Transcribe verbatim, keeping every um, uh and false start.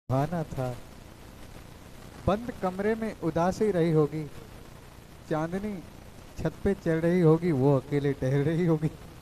भाना था। बंद कमरे में उदासी रही होगी। चांदनी छत पे चल रही होगी, वो अकेले टहल रही होगी।